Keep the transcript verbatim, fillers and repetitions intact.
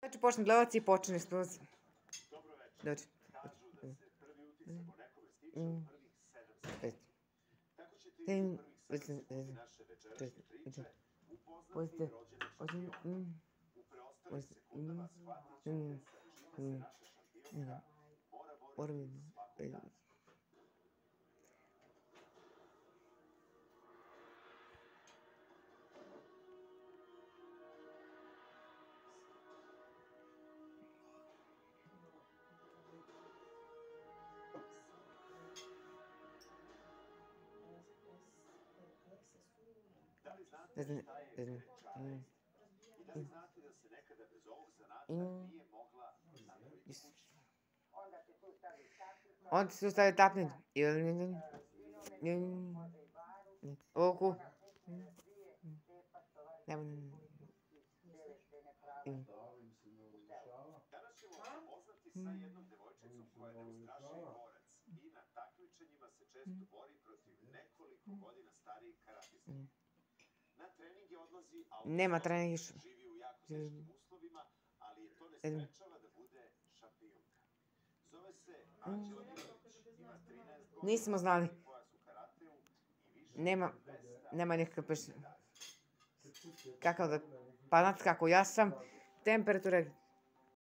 Znači počne gledati i počne eksplozija. Dođi. Pet. Ten, već, četiri, četiri. Pojste, osam, pojste, Orvin, ne znam, ne znam, onda se ustaje tapnut. Oku. Danas ćemo upoznati sa jednom devojčicom koja je neustrašivi borac i na takmičenjima se često bori protiv nekoliko godina starijih karatista. Na treninge odlazi Nema treninga. živi u jako teškim uslovima, ali je to ne sprečava da bude šampionka. Zove se Anđela Milović, ima trinaest godina. Nismo znali. Nema, nema nikakav peš... Kakav da... Pa znate kako, ja sam temperature